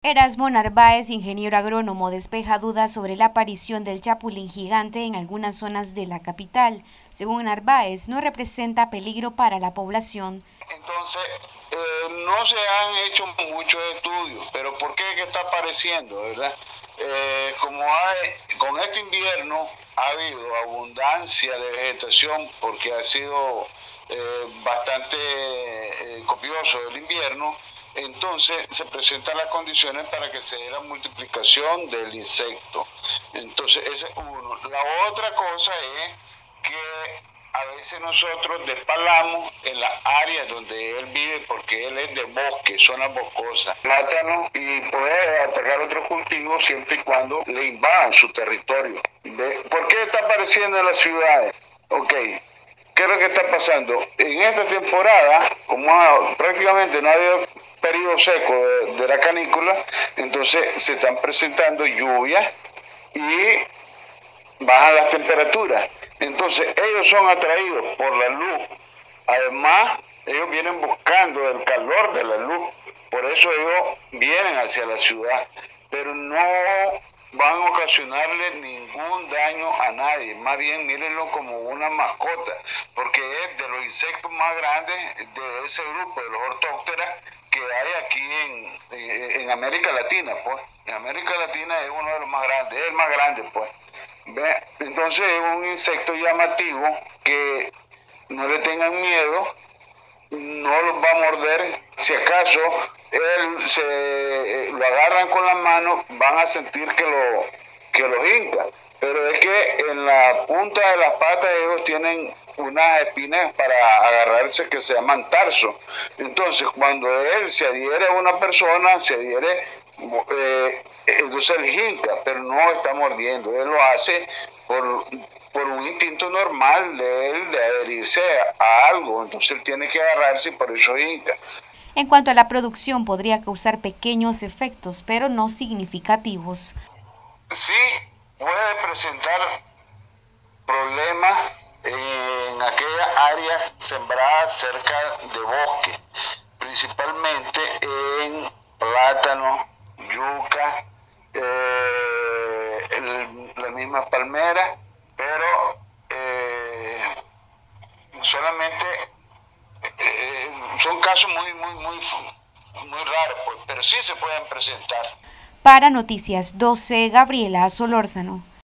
Erasmo Narváez, ingeniero agrónomo, despeja dudas sobre la aparición del chapulín gigante en algunas zonas de la capital. Según Narváez, no representa peligro para la población. Entonces, no se han hecho muchos estudios, pero ¿por qué que está apareciendo, verdad? Con este invierno ha habido abundancia de vegetación porque ha sido bastante copioso el invierno. Entonces se presentan las condiciones para que se dé la multiplicación del insecto. Entonces ese es uno. La otra cosa es que a veces nosotros despalamos en las áreas donde él vive porque él es de bosque, zona boscosa, plátano, y puede atacar otros cultivos siempre y cuando le invadan su territorio. ¿Por qué está apareciendo en las ciudades? Ok. ¿Qué es lo que está pasando? En esta temporada, como prácticamente no ha habido periodo seco de la canícula, entonces se están presentando lluvias y bajan las temperaturas. Entonces ellos son atraídos por la luz. Además, ellos vienen buscando el calor de la luz. Por eso ellos vienen hacia la ciudad. Pero no van a ocasionarle ningún daño a nadie. Más bien mírenlo como una mascota, porque es de los insectos más grandes de ese grupo, de los ortópteras, que hay aquí en América Latina, pues. En América Latina es uno de los más grandes, es el más grande, pues. ¿Ve? Entonces es un insecto llamativo que no le tengan miedo, no los va a morder. Si acaso lo agarran con las manos, van a sentir que los hinca. Pero es que en la punta de las patas ellos tienen unas espinas para agarrarse que se llaman tarso. Entonces cuando él se adhiere a una persona, entonces él hinca, pero no está mordiendo. Él lo hace por un instinto normal de él de adherirse a algo. Entonces él tiene que agarrarse y por eso hinca. En cuanto a la producción, podría causar pequeños efectos, pero no significativos. Sí, puede presentar problemas en aquellas áreas sembradas cerca de bosque, principalmente en plátano, yuca, la misma palmera, pero solamente son casos muy raros, pues, pero sí se pueden presentar. Para Noticias 12, Gabriela Solórzano.